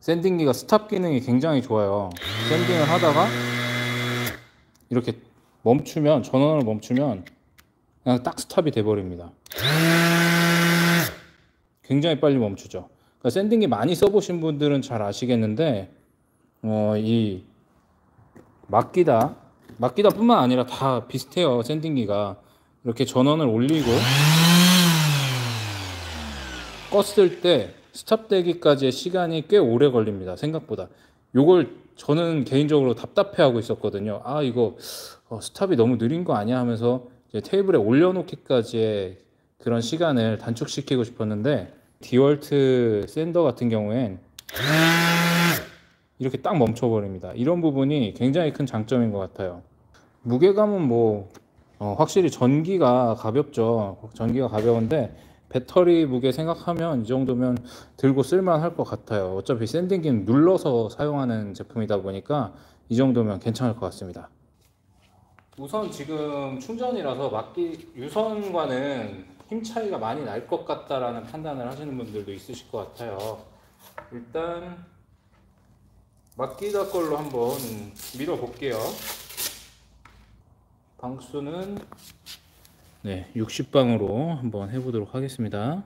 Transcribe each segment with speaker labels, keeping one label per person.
Speaker 1: 샌딩기가 스탑 기능이 굉장히 좋아요. 샌딩을 하다가 이렇게 멈추면, 전원을 멈추면 그냥 딱 스탑이 돼 버립니다. 굉장히 빨리 멈추죠. 그러니까 샌딩기 많이 써보신 분들은 잘 아시겠는데 이 마끼다뿐만 아니라 다 비슷해요. 샌딩기가 이렇게 전원을 올리고 껐을 때 스탑되기까지의 시간이 꽤 오래 걸립니다. 생각보다. 요걸 저는 개인적으로 답답해하고 있었거든요. 아, 이거 스탑이 너무 느린 거 아니야 하면서 이제 테이블에 올려놓기까지의 그런 시간을 단축시키고 싶었는데, 디월트 샌더 같은 경우엔 이렇게 딱 멈춰버립니다. 이런 부분이 굉장히 큰 장점인 것 같아요. 무게감은 뭐 확실히 전기가 가볍죠. 전기가 가벼운데 배터리 무게 생각하면 이 정도면 들고 쓸만할 것 같아요. 어차피 샌딩기는 눌러서 사용하는 제품이다 보니까 이 정도면 괜찮을 것 같습니다. 우선 지금 충전이라서 유선과는 힘 차이가 많이 날 것 같다라는 판단을 하시는 분들도 있으실 것 같아요. 일단 마끼다 걸로 한번 밀어 볼게요. 방수는 60방으로 한번 해보도록 하겠습니다.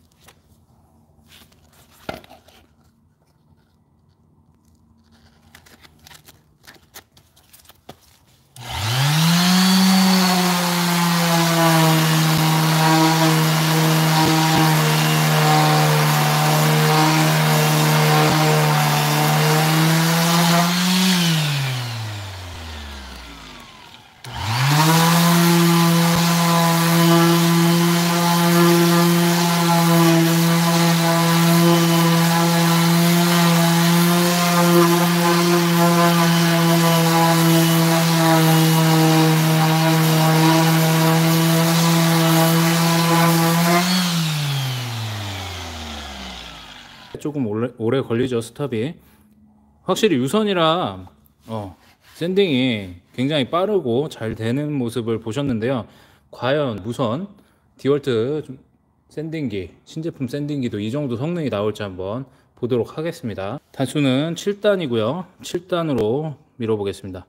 Speaker 1: 조금 오래 걸리죠, 스탑이. 확실히 유선이라 샌딩이 굉장히 빠르고 잘 되는 모습을 보셨는데요. 과연 무선 디월트 샌딩기, 신제품 샌딩기도 이 정도 성능이 나올지 한번 보도록 하겠습니다. 단수는 7단이고요 7단으로 밀어보겠습니다.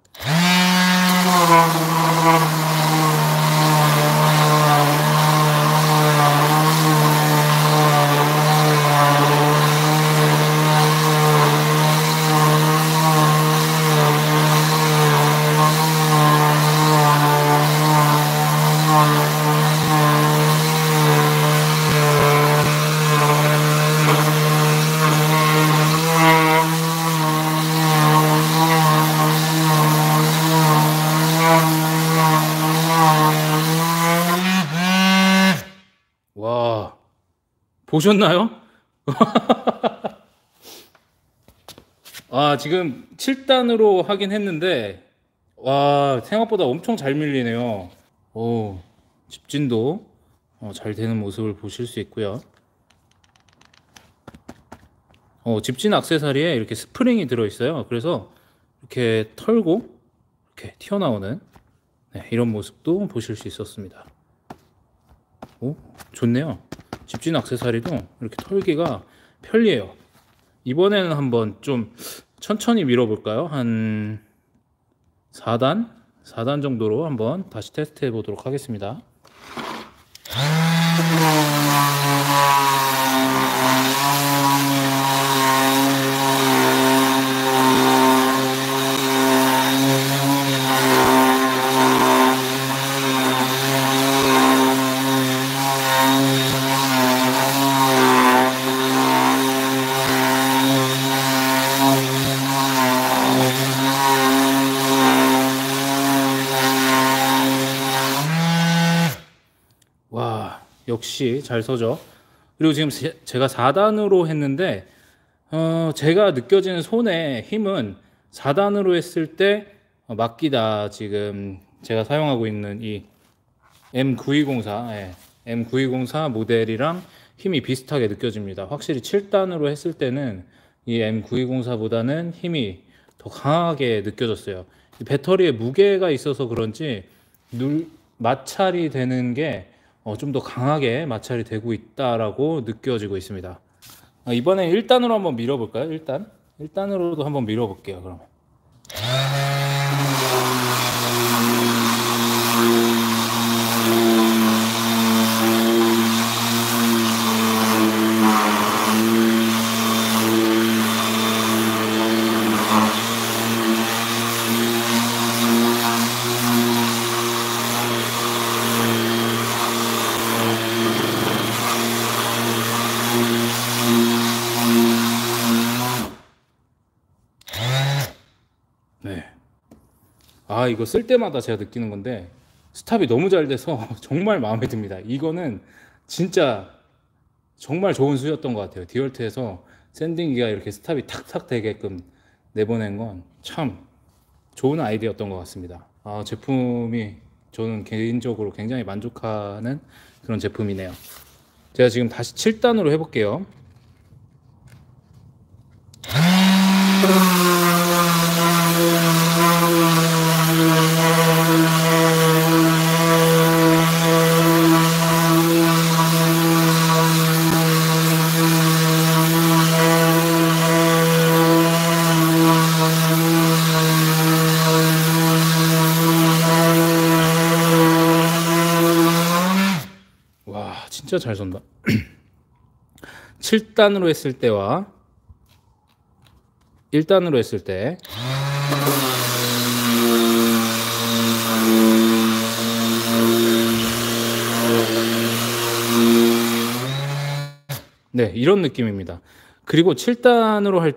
Speaker 1: 와, 보셨나요? 아, 지금 7단으로 하긴 했는데 와, 생각보다 엄청 잘 밀리네요. 오, 집진도 잘 되는 모습을 보실 수 있고요. 집진 액세서리에 이렇게 스프링이 들어있어요. 그래서 이렇게 털고 이렇게 튀어나오는 이런 모습도 보실 수 있었습니다. 오, 좋네요. 집진 액세서리도 이렇게 털기가 편리해요. 이번에는 한번 좀 천천히 밀어볼까요? 한 4단 정도로 한번 다시 테스트 해보도록 하겠습니다. 와, 역시 잘 서죠. 그리고 지금 제가 4단으로 했는데 제가 느껴지는 손의 힘은 4단으로 했을 때 마끼다 지금 제가 사용하고 있는 이 M9204 모델이랑 힘이 비슷하게 느껴집니다. 확실히 7단으로 했을 때는 이 M9204보다는 힘이 더 강하게 느껴졌어요. 이 배터리에 무게가 있어서 그런지 마찰이 되는 게 좀 더 강하게 마찰이 되고 있다라고 느껴지고 있습니다. 이번에 1단으로 한번 밀어볼까요? 1단. 1단으로도 한번 밀어볼게요. 그러면 네. 아, 이거 쓸 때마다 제가 느끼는 건데 스탑이 너무 잘 돼서 정말 마음에 듭니다. 이거는 진짜 정말 좋은 수였던 것 같아요. 디월트에서 샌딩기가 이렇게 스탑이 탁탁 되게끔 내보낸 건 참 좋은 아이디어였던 것 같습니다. 아, 제품이 저는 개인적으로 굉장히 만족하는 그런 제품이네요. 제가 지금 다시 7단으로 해볼게요. 와, 진짜 잘 선다. 7단으로 했을 때와 1단으로 했을 때 네, 이런 느낌입니다. 그리고 7단으로 할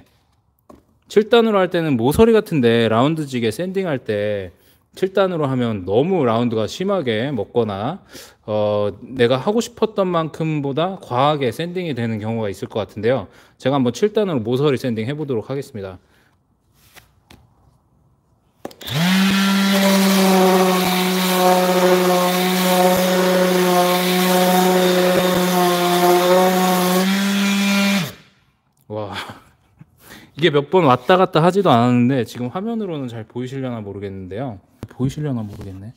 Speaker 1: 때는 모서리 같은데 라운드지게 샌딩할 때 7단으로 하면 너무 라운드가 심하게 먹거나 내가 하고 싶었던 만큼보다 과하게 샌딩이 되는 경우가 있을 것 같은데요. 제가 한번 7단으로 모서리 샌딩 해보도록 하겠습니다. 와, 이게 몇 번 왔다 갔다 하지도 않았는데 지금 화면으로는 잘 보이시려나 모르겠는데요. 보이시려나 모르겠네.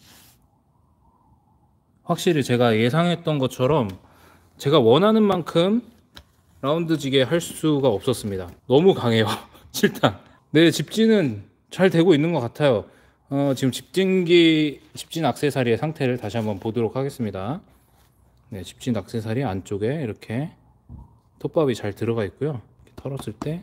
Speaker 1: 확실히 제가 예상했던 것처럼 제가 원하는 만큼 라운드지게 할 수가 없었습니다. 너무 강해요. 7단. 네, 집진은 잘 되고 있는 것 같아요. 지금 집진 액세서리의 상태를 다시 한번 보도록 하겠습니다. 네, 집진 액세서리 안쪽에 이렇게 톱밥이 잘 들어가 있고요. 이렇게 털었을 때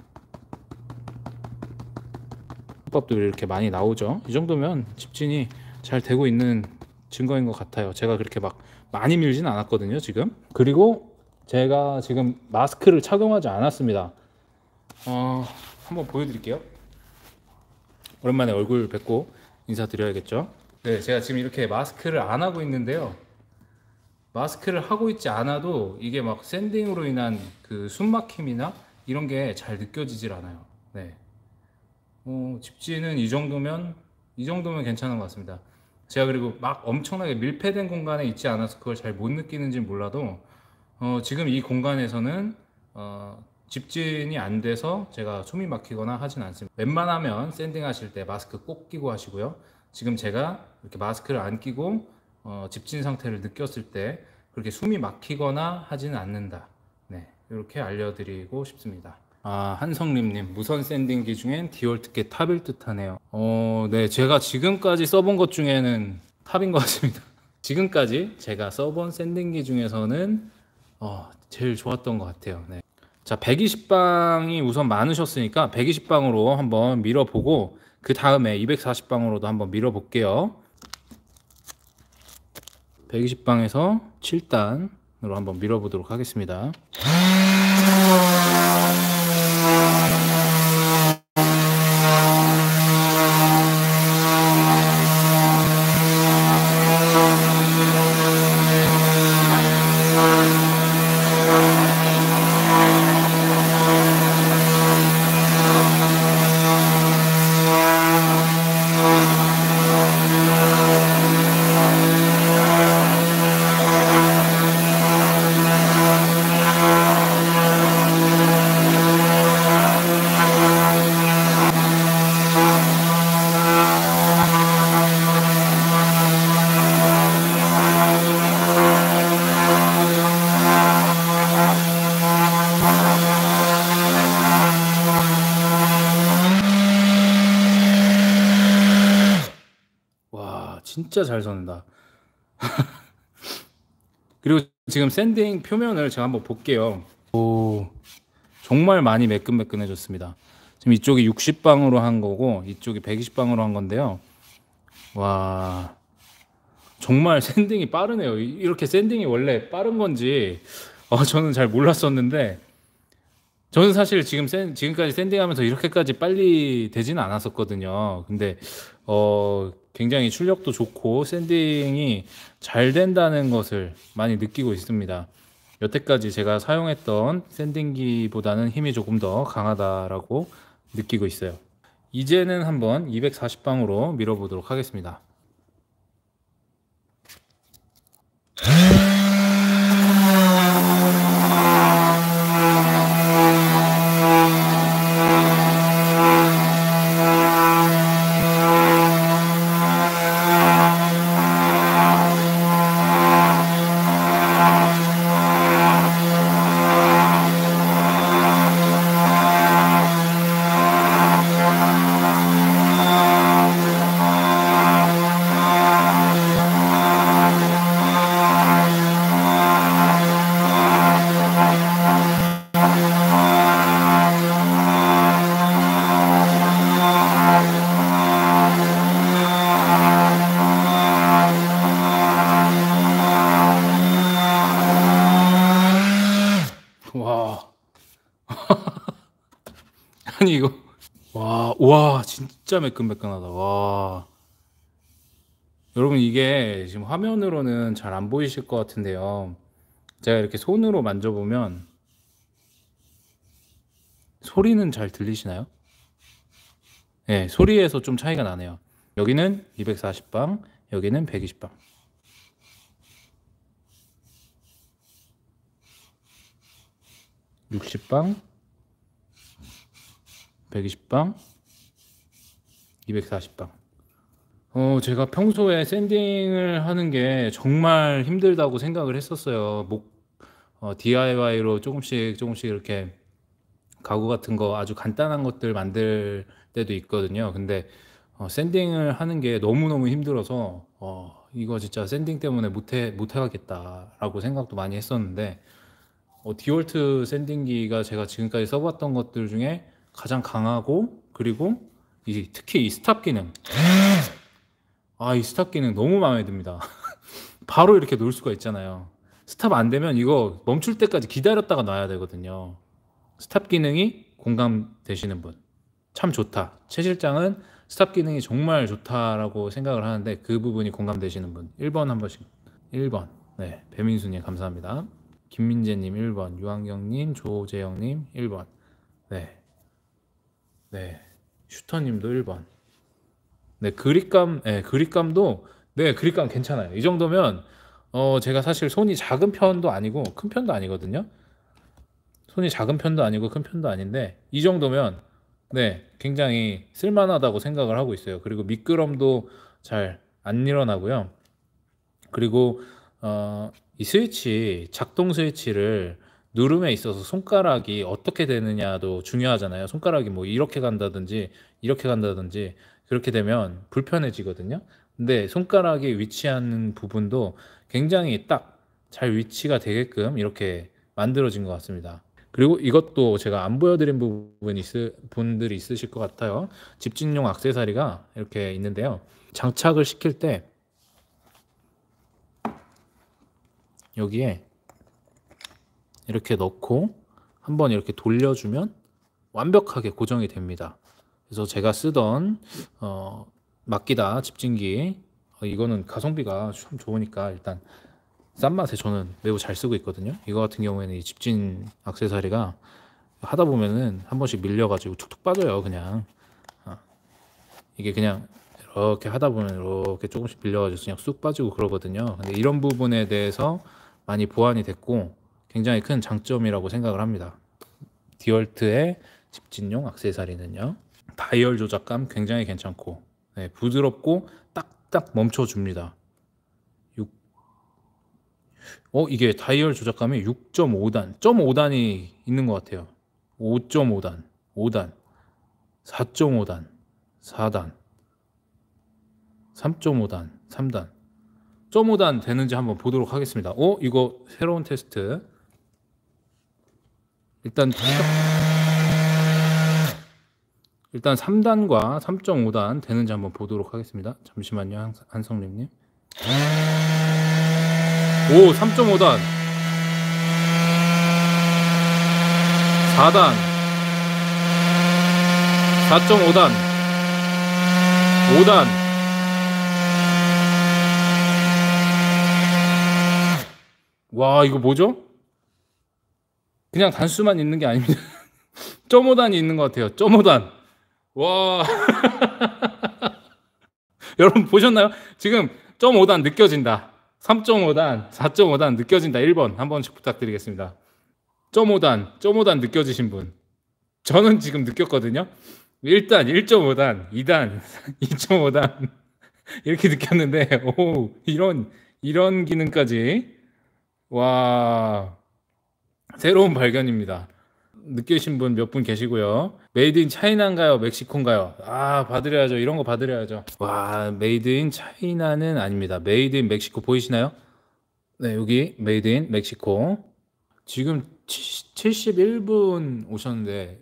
Speaker 1: 톱밥도 이렇게 많이 나오죠. 이 정도면 집진이 잘 되고 있는 증거인 것 같아요. 제가 그렇게 막 많이 밀진 않았거든요, 지금. 그리고 제가 지금 마스크를 착용하지 않았습니다. 한번 보여드릴게요. 오랜만에 얼굴 뵙고 인사드려야겠죠. 네, 제가 지금 이렇게 마스크를 안 하고 있는데요. 마스크를 하고 있지 않아도 이게 막 샌딩으로 인한 그 숨막힘이나 이런 게 잘 느껴지질 않아요. 네. 집지는 이 정도면 괜찮은 것 같습니다. 제가 그리고 막 엄청나게 밀폐된 공간에 있지 않아서 그걸 잘 못 느끼는지 몰라도 지금 이 공간에서는 집진이 안 돼서 제가 숨이 막히거나 하진 않습니다. 웬만하면 샌딩 하실 때 마스크 꼭 끼고 하시고요. 지금 제가 이렇게 마스크를 안 끼고 집진 상태를 느꼈을 때 그렇게 숨이 막히거나 하지는 않는다. 네, 이렇게 알려드리고 싶습니다. 아, 한성림님, 무선 샌딩기 중엔 디월트께 탑일 듯 하네요. 네, 제가 지금까지 써본 것 중에는 탑인 것 같습니다. 지금까지 제가 써본 샌딩기 중에서는 제일 좋았던 것 같아요. 네. 자, 120방이 우선 많으셨으니까 120방으로 한번 밀어보고 그 다음에 240방으로도 한번 밀어볼게요. 120방에서 7단으로 한번 밀어보도록 하겠습니다. 진짜 잘 섰는다. 그리고 지금 샌딩 표면을 제가 한번 볼게요. 오, 정말 많이 매끈매끈해졌습니다. 지금 이쪽이 60방으로 한 거고 이쪽이 120방으로 한 건데요. 와, 정말 샌딩이 빠르네요. 이렇게 샌딩이 원래 빠른 건지 저는 잘 몰랐었는데, 저는 사실 지금까지 샌딩하면서 이렇게까지 빨리 되지는 않았었거든요. 근데 굉장히 출력도 좋고 샌딩이 잘 된다는 것을 많이 느끼고 있습니다. 여태까지 제가 사용했던 샌딩기보다는 힘이 조금 더 강하다라고 느끼고 있어요. 이제는 한번 240방으로 밀어보도록 하겠습니다. 와, 아니 이거, 와, 진짜 매끈매끈하다. 와, 여러분 이게 지금 화면으로는 잘 안 보이실 것 같은데요. 제가 이렇게 손으로 만져보면 소리는 잘 들리시나요? 네, 소리에서 좀 차이가 나네요. 여기는 240방, 여기는 120방. 60방, 120방, 240방. 제가 평소에 샌딩을 하는 게 정말 힘들다고 생각을 했었어요. DIY로 조금씩 이렇게 가구 같은 거 아주 간단한 것들 만들 때도 있거든요. 근데 샌딩을 하는 게 너무너무 힘들어서 이거 진짜 샌딩 때문에 못 하겠다라고 생각도 많이 했었는데, 디월트 샌딩기가 제가 지금까지 써봤던 것들 중에 가장 강하고, 그리고 특히 이 스탑 기능, 이 스탑 기능 너무 마음에 듭니다. 바로 이렇게 놓을 수가 있잖아요. 스탑 안 되면 이거 멈출 때까지 기다렸다가 놔야 되거든요. 스탑 기능이 공감되시는 분, 참 좋다. 최 실장은 스탑 기능이 정말 좋다라고 생각을 하는데, 그 부분이 공감되시는 분 1번 한 번씩. 1번. 네, 배민수님 감사합니다. 김민재님 1번, 유한경님, 조재영님 1번. 네, 슈터님도 1번. 네, 그립감도, 네, 그립감 괜찮아요. 이 정도면 제가 사실 손이 작은 편도 아니고 큰 편도 아니거든요. 손이 작은 편도 아니고 큰 편도 아닌데, 이 정도면 네, 굉장히 쓸만하다고 생각을 하고 있어요. 그리고 미끄럼도 잘 안 일어나고요. 그리고 이 작동 스위치를 누름에 있어서 손가락이 어떻게 되느냐도 중요하잖아요. 손가락이 뭐 이렇게 간다든지 이렇게 간다든지 그렇게 되면 불편해지거든요. 근데 손가락이 위치하는 부분도 굉장히 딱 잘 위치가 되게끔 이렇게 만들어진 것 같습니다. 그리고 이것도 제가 안 보여드린 분들이 있으실 것 같아요. 집진용 액세서리가 이렇게 있는데요. 장착을 시킬 때 여기에 이렇게 넣고 한번 이렇게 돌려주면 완벽하게 고정이 됩니다. 그래서 제가 쓰던 마키다 집진기, 이거는 가성비가 참 좋으니까 일단 싼 맛에 저는 매우 잘 쓰고 있거든요. 이거 같은 경우에는 이 집진 액세서리가 하다 보면은 한 번씩 밀려가지고 툭툭 빠져요. 그냥 이게 그냥 이렇게 하다 보면 이렇게 조금씩 밀려가지고 그냥 쑥 빠지고 그러거든요. 근데 이런 부분에 대해서 많이 보완이 됐고 굉장히 큰 장점이라고 생각을 합니다. 디월트의 집진용 액세서리는요, 다이얼 조작감 굉장히 괜찮고, 네, 부드럽고 딱딱 멈춰줍니다. 이게 다이얼 조작감이 6.5단, 0.5단이 있는 것 같아요. 5.5단, 5단, 4.5단, 4단, 3.5단, 3단. 0.5단 되는지 한번 보도록 하겠습니다. 이거 새로운 테스트. 일단 3단과 3.5단 되는지 한번 보도록 하겠습니다. 잠시만요, 한성림님. 3.5단. 4단. 4.5단. 5단. 와, 이거 뭐죠? 그냥 단수만 있는 게 아닙니다. 0.5단이 있는 것 같아요. 0.5단. 와. 여러분 보셨나요? 지금 0.5단 느껴진다. 3.5단, 4.5단 느껴진다. 1번 한 번씩 부탁드리겠습니다. 0.5단 느껴지신 분. 저는 지금 느꼈거든요. 일단 1.5단, 2단, 2.5단 이렇게 느꼈는데, 이런 기능까지. 와, 새로운 발견입니다. 느끼신 분 몇 분 계시고요. 메이드 인 차이나인가요? 멕시코인가요? 받으려야죠. 이런 거 받으려야죠. 와, 메이드 인 차이나는 아닙니다. 메이드 인 멕시코 보이시나요? 네, 여기 메이드 인 멕시코. 지금 71분 오셨는데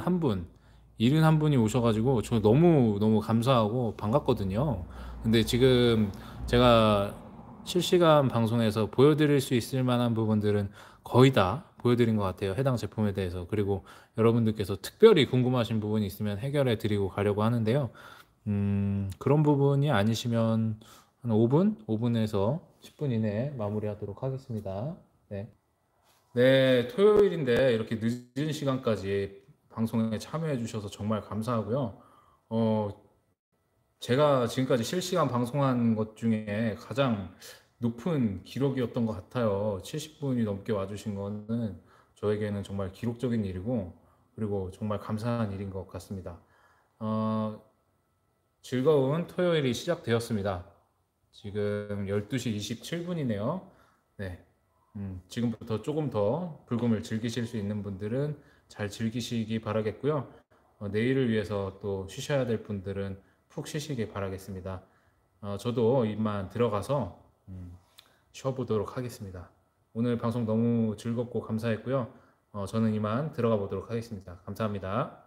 Speaker 1: 71분이 오셔가지고 저 너무 감사하고 반갑거든요. 근데 지금 제가 실시간 방송에서 보여드릴 수 있을 만한 부분들은 거의 다 보여드린 것 같아요. 해당 제품에 대해서. 그리고 여러분들께서 특별히 궁금하신 부분이 있으면 해결해 드리고 가려고 하는데요. 그런 부분이 아니시면 한 5분에서 10분 이내에 마무리하도록 하겠습니다. 네. 네, 토요일인데 이렇게 늦은 시간까지 방송에 참여해 주셔서 정말 감사하고요. 어, 제가 지금까지 실시간 방송한 것 중에 가장 높은 기록이었던 것 같아요. 70분이 넘게 와주신 거는 저에게는 정말 기록적인 일이고, 그리고 정말 감사한 일인 것 같습니다. 어, 즐거운 토요일이 시작되었습니다. 지금 12시 27분이네요. 네. 지금부터 조금 더 불금을 즐기실 수 있는 분들은 잘 즐기시기 바라겠고요. 내일을 위해서 또 쉬셔야 될 분들은 푹 쉬시길 바라겠습니다. 저도 이만 들어가서 쉬어보도록 하겠습니다. 오늘 방송 너무 즐겁고 감사했고요. 저는 이만 들어가 보도록 하겠습니다. 감사합니다.